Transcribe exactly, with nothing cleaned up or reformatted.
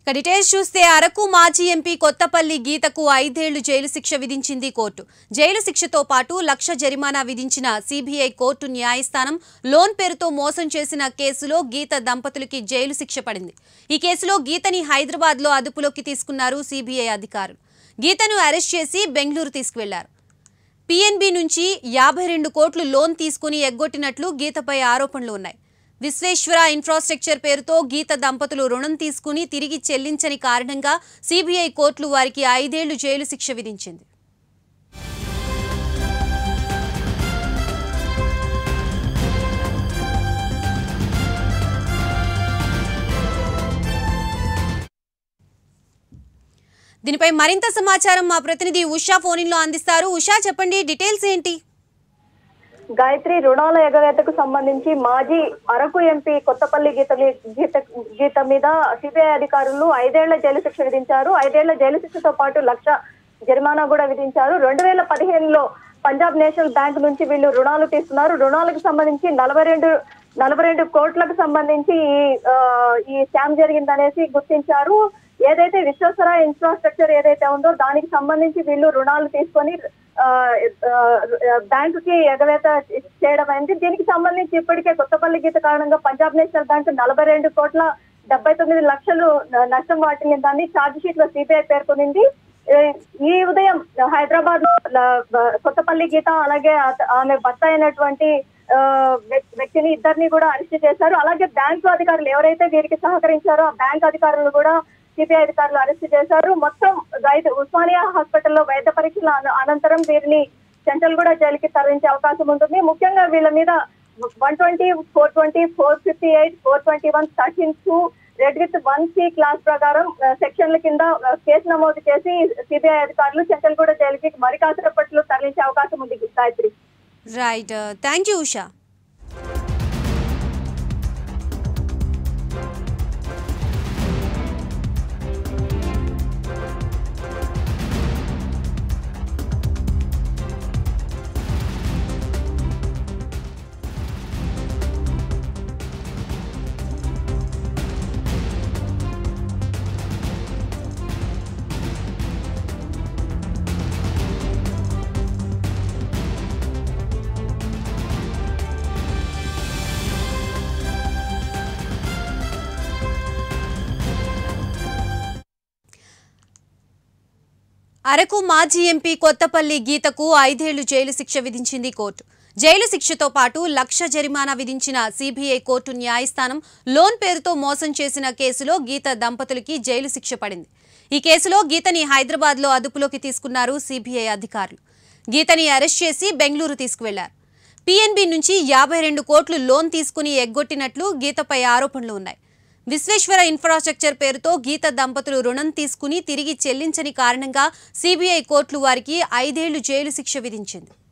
Details చూస్తే అరకు మాజీ MP Kothapalli గీతకు ఐదేళ్లు జైలు శిక్ష విధించింది కోర్టు. జైలు శిక్షతో పాటు లక్ష జరిమానా విధించిన సీబీఐ కోర్టు న్యాయస్థానం లోన్ పేరుతో మోసం చేసిన కేసులో గీత దంపతులకి జైలు శిక్ష పడింది. ఈ కేసులో గీతని హైదరాబాద్లో అదుపులోకి తీసుకున్నారు సీబీఐ అధికారులు. గీతను అరెస్ట్ చేసి బెంగళూరు తీసుకువెళ్లారు. పీఎన్బీ నుంచి యాభై రెండు కోట్లు లోన్ తీసుకుని ఎగ్గొట్టినట్లు గీతపై ఆరోపణలు ఉన్నాయి. విశ్వేశ్వర ఇన్ఫ్రాస్ట్రక్చర్ పేరుతో గీత దంపతులు రుణం తీసుకుని తిరిగి చెల్లించని కారణంగా సీబీఐ కోర్టులు వారికి ఐదేళ్లు జైలు శిక్ష విధించింది. దీనిపై మరింత సమాచారం మా ప్రతినిధి ఉషా ఫోన్లో అందిస్తారు. ఉషా, చెప్పండి, డీటెయిల్స్ ఏంటి? గాయత్రి, రుణాల ఎగవేతకు సంబంధించి మాజీ అరకు ఎంపీ కొత్తపల్లి గీత గీత గీత మీద సిబిఐ అధికారులు ఐదేళ్ల జైలు శిక్ష విధించారు. ఐదేళ్ల జైలు శిక్షతో పాటు లక్ష జరిమానా కూడా విధించారు. రెండు వేల పదిహేనులో పంజాబ్ నేషనల్ బ్యాంక్ నుంచి వీళ్ళు రుణాలు తీసుకున్నారు. రుణాలకు సంబంధించి నలభై రెండు నలభై రెండు కోట్లకు సంబంధించి ఈ స్కామ్ జరిగిందనేసి గుర్తించారు. ఏదైతే విశ్వేశ్వర ఇన్ఫ్రాస్ట్రక్చర్ ఏదైతే ఉందో దానికి సంబంధించి వీళ్ళు రుణాలు తీసుకొని బ్యాంకు కి ఎగవేత చేయడం అయింది. దీనికి సంబంధించి ఇప్పటికే కొత్తపల్లి గీత కారణంగా పంజాబ్ నేషనల్ బ్యాంక్ నలభై రెండు కోట్ల డెబ్బై తొమ్మిది లక్షలు నష్టం వాటిల్లిందని ఛార్జ్ షీట్ లో సిబిఐ పేర్కొనింది. ఈ ఉదయం హైదరాబాద్ లో కొత్తపల్లి గీత అలాగే ఆమె భర్త అయినటువంటి వ్యక్తిని ఇద్దరిని కూడా అరెస్ట్ చేశారు. అలాగే బ్యాంకు అధికారులు ఎవరైతే వీరికి సహకరించారో ఆ బ్యాంక్ అధికారులు కూడా సిబిఐ అధికారులు అరెస్ట్ చేశారు. మొత్తం రైతు ఉస్మానియా హాస్పిటల్లో వైద్య పరీక్షల అనంతరం వీరిని సెంట్రల్ కూడా జైలుకి తరలించే అవకాశం ఉంటుంది. ముఖ్యంగా వీళ్ళ మీద one twenty four twenty four fifty eight four twenty one thirteen two read with one C class ప్రకారం సెక్షన్ల కింద కేసు నమోదు చేసి సిబిఐ అధికారులు సెంట్రల్ కూడా జైలుకి మరి కాసేపట్లో తరలించే అవకాశం ఉంది. Gayathri, right, thank you Usha. Araku మాజీ ఎంపీ కొత్తపల్లి గీతకు ఐదేళ్లు జైలు శిక్ష విధించింది కోర్టు. జైలు శిక్షతో పాటు లక్ష జరిమానా విధించిన సీబీఐ కోర్టు న్యాయస్థానం లోన్ పేరుతో మోసం చేసిన కేసులో గీత దంపతులకి జైలు శిక్ష పడింది. ఈ కేసులో గీతని హైదరాబాద్లో అదుపులోకి తీసుకున్నారు సీబీఐ అధికారులు. గీతని అరెస్ట్ చేసి బెంగళూరు తీసుకువెళ్లారు. పీఎన్బీ నుంచి యాభై రెండు కోట్లు లోన్ తీసుకుని ఎగ్గొట్టినట్లు గీతపై ఆరోపణలు ఉన్నాయి. విశ్వేశ్వర ఇన్ఫ్రాస్ట్రక్చర్ పేరుతో గీత దంపతులు రుణం తీసుకుని తిరిగి చెల్లించని కారణంగా సీబీఐ కోర్టులు వారికి ఐదేళ్లు జైలు శిక్ష విధించింది.